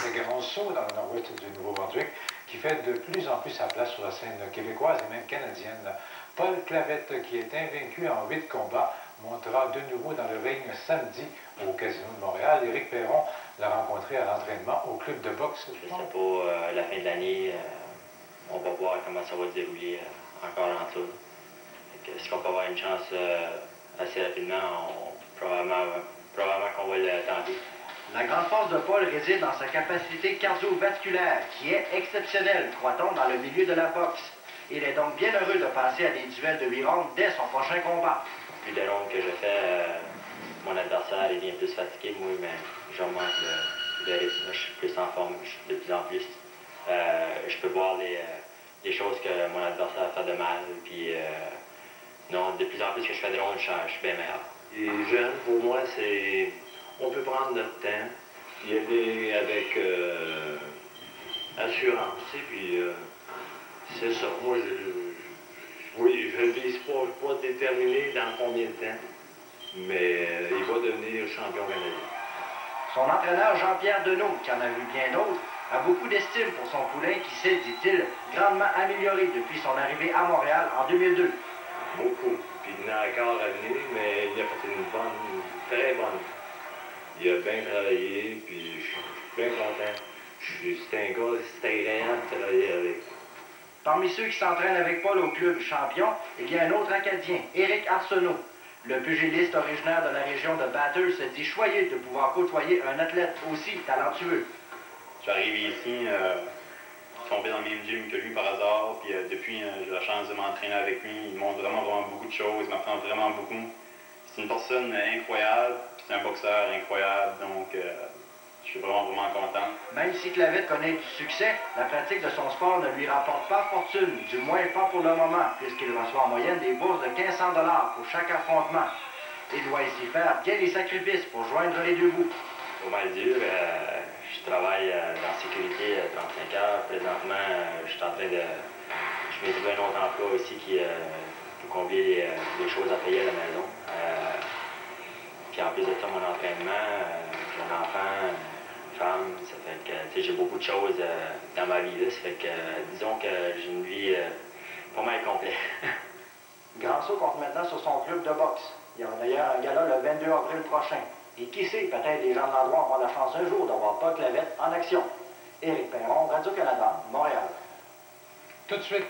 grand saut dans le nord-ouest du Nouveau-Brunswick qui fait de plus en plus sa place sur la scène québécoise et même canadienne. Paul Clavette, qui est invaincu en 8 combats, montera de nouveau dans le ring samedi au Casino de Montréal. Éric Perron l'a rencontré à l'entraînement au club de boxe. Je ne sais pas, la fin de l'année, on va voir comment ça va se dérouler encore en dessous. Est-ce qu'on peut avoir une chance assez rapidement? Probablement qu'on va le tenter. La grande force de Paul réside dans sa capacité cardiovasculaire, qui est exceptionnelle, croit-on, dans le milieu de la boxe. Il est donc bien heureux de passer à des duels de 8 rounds dès son prochain combat. Plus de rounds que je fais, mon adversaire est bien plus fatigué, moi, mais j'augmente le rythme. Je suis plus en forme, je suis de plus en plus. Je peux voir les choses que mon adversaire fait de mal, puis non, de plus en plus que je fais de rounds, je suis bien meilleur. Les jeunes, pour moi, c'est... On peut prendre notre temps, y aller avec assurance, et puis c'est ça. Moi, je ne vise pas déterminer dans combien de temps, mais il va devenir champion canadien. Son entraîneur Jean-Pierre Deneau, qui en a vu bien d'autres, a beaucoup d'estime pour son poulain qui s'est, dit-il, grandement amélioré depuis son arrivée à Montréal en 2002. Beaucoup. Puis il y en a encore à venir, mais il a fait une très bonne. Il a bien travaillé, puis je suis bien content. C'est un gars, c'est agréable de travailler avec. Parmi ceux qui s'entraînent avec Paul au club champion, il y a un autre Acadien, Éric Arsenault. Le pugiliste originaire de la région de Bathurst se dit choyé de pouvoir côtoyer un athlète aussi talentueux. Je suis arrivé ici, tombé dans le même gym que lui par hasard, puis depuis, j'ai la chance de m'entraîner avec lui. Il montre vraiment beaucoup de choses, il m'apprend vraiment beaucoup. C'est une personne incroyable, c'est un boxeur incroyable, donc je suis vraiment content. Même si Clavette connaît du succès, la pratique de son sport ne lui rapporte pas fortune, du moins pas pour le moment, puisqu'il reçoit en moyenne des bourses de 1500 $ pour chaque affrontement. Il doit ici faire bien des sacrifices pour joindre les deux bouts. Pas mal dur. Je travaille dans la sécurité 35 heures. Présentement, je suis en train de... Je vais trouver un autre emploi aussi qui pour combler les choses à payer à la maison. Puis en plus de ça, mon entraînement, j'ai un enfant, une femme, ça fait que j'ai beaucoup de choses dans ma vie. Là, ça fait que disons que j'ai une vie pas mal complète. Grand saut compte maintenant sur son club de boxe. Il y aura d'ailleurs un gala le 22 avril prochain. Et qui sait, peut-être les gens de l'endroit auront la chance un jour d'avoir Paul Clavette en action. Éric Perron, Radio-Canada, Montréal. Tout de suite,